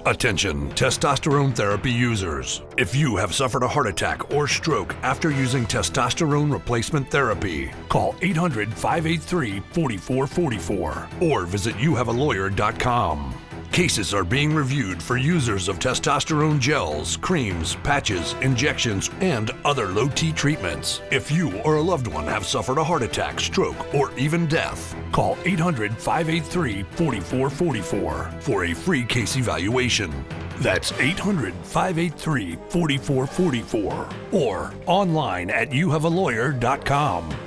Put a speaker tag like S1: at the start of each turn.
S1: Attention, testosterone therapy users. If you have suffered a heart attack or stroke after using testosterone replacement therapy, call 800-583-4444 or visit youhavealawyer.com. Cases are being reviewed for users of testosterone gels, creams, patches, injections, and other low-T treatments. If you or a loved one have suffered a heart attack, stroke, or even death, call 800-583-4444 for a free case evaluation. That's 800-583-4444 or online at youhavealawyer.com.